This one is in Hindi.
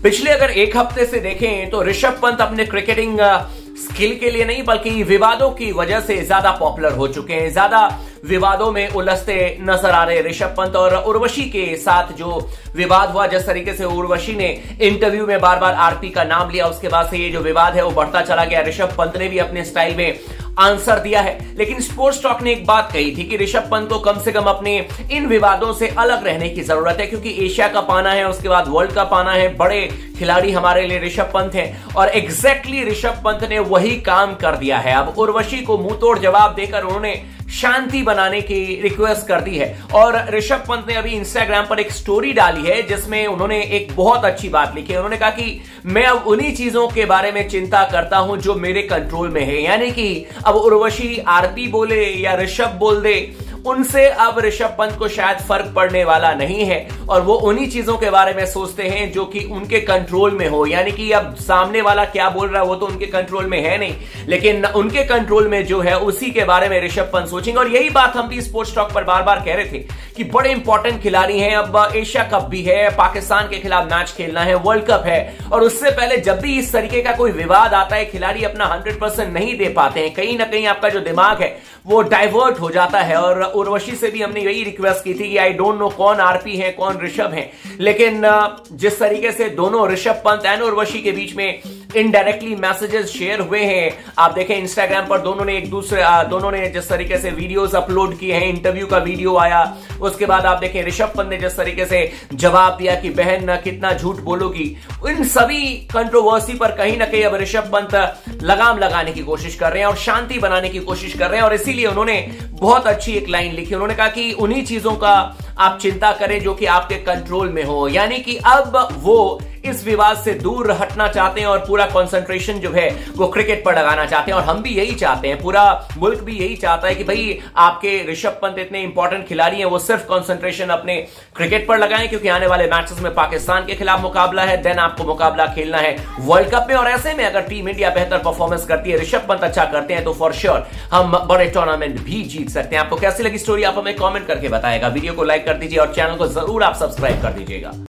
पिछले अगर एक हफ्ते से देखें तो ऋषभ पंत अपने क्रिकेटिंग स्किल के लिए नहीं बल्कि विवादों की वजह से ज्यादा पॉपुलर हो चुके हैं, ज्यादा विवादों में उलझते नजर आ रहे ऋषभ पंत। और उर्वशी के साथ जो विवाद हुआ, जिस तरीके से उर्वशी ने इंटरव्यू में बार बार आरपी का नाम लिया, उसके बाद से ये जो विवाद है वो बढ़ता चला गया। ऋषभ पंत ने भी अपने स्टाइल में आंसर दिया है, लेकिन स्पोर्ट्स टॉक ने एक बात कही थी कि ऋषभ पंत को कम से कम अपने इन विवादों से अलग रहने की जरूरत है, क्योंकि एशिया कप आना है, उसके बाद वर्ल्ड कप आना है, बड़े खिलाड़ी हमारे लिए ऋषभ पंत हैं। और एग्जैक्टली ऋषभ पंत ने वही काम कर दिया है। अब उर्वशी को मुंह तोड़ जवाब देकर उन्होंने शांति बनाने की रिक्वेस्ट कर दी है। और ऋषभ पंत ने अभी इंस्टाग्राम पर एक स्टोरी डाली है जिसमें उन्होंने एक बहुत अच्छी बात लिखी है। उन्होंने कहा कि मैं अब उन्हीं चीजों के बारे में चिंता करता हूं जो मेरे कंट्रोल में है, यानी कि अब उर्वशी आरती बोले या ऋषभ बोल दे, उनसे अब ऋषभ पंत को शायद फर्क पड़ने वाला नहीं है और वो उन्हीं चीजों के बारे में सोचते हैं जो कि उनके कंट्रोल में हो। यानी कि अब सामने वाला क्या बोल रहा है वो तो उनके कंट्रोल में है नहीं, लेकिन उनके कंट्रोल में जो है उसी के बारे में ऋषभ पंत सोचेंगे। और यही बात हम भी स्पोर्ट्स टॉक पर बार बार कह रहे थे कि बड़े इंपॉर्टेंट खिलाड़ी हैं, अब एशिया कप भी है, पाकिस्तान के खिलाफ मैच खेलना है, वर्ल्ड कप है, और उससे पहले जब भी इस तरीके का कोई विवाद आता है, खिलाड़ी अपना 100% नहीं दे पाते हैं, कहीं ना कहीं आपका जो दिमाग है वो डाइवर्ट हो जाता है। और उर्वशी से भी हमने यही रिक्वेस्ट की थी कि आई डोंट नो कौन आरपी है कौन ऋषभ है, लेकिन जिस तरीके से दोनों ऋषभ पंत एंड उर्वशी के बीच में इनडायरेक्टली मैसेजेस शेयर हुए हैं, आप देखें इंस्टाग्राम पर दोनों ने जिस तरीके से वीडियोस अपलोड किए हैं, इंटरव्यू का वीडियो आया, उसके बाद आप देखें ऋषभ पंत ने जिस तरीके से जवाब दिया कि बहन कितना झूठ बोलोगी, इन सभी कंट्रोवर्सी पर कहीं ना कहीं अब ऋषभ पंत लगाम लगाने की कोशिश कर रहे हैं और शांति बनाने की कोशिश कर रहे हैं। और इसीलिए उन्होंने बहुत अच्छी एक लाइन लिखी, उन्होंने कहा कि उन्हीं चीजों का आप चिंता करें जो कि आपके कंट्रोल में हो। यानी कि अब वो इस विवाद से दूर हटना चाहते हैं और पूरा कंसंट्रेशन जो है वो क्रिकेट पर लगाना चाहते हैं। और हम भी यही चाहते हैं, पूरा मुल्क भी यही चाहता है कि भाई आपके ऋषभ पंत इतने इंपॉर्टेंट खिलाड़ी हैं, वो सिर्फ कंसंट्रेशन अपने क्रिकेट पर लगाएं, क्योंकि आने वाले मैचेस में पाकिस्तान के खिलाफ मुकाबला है, देन आपको मुकाबला खेलना है वर्ल्ड कप में। और ऐसे में अगर टीम इंडिया बेहतर परफॉर्मेंस करती है, ऋषभ पंत अच्छा करते हैं, तो फॉर श्योर हम बड़े टूर्नामेंट भी जीत सकते हैं। आपको कैसी लगी स्टोरी आप हमें कॉमेंट करके बताएगा। वीडियो को लाइक कर दीजिए और चैनल को जरूर आप सब्सक्राइब कर दीजिएगा।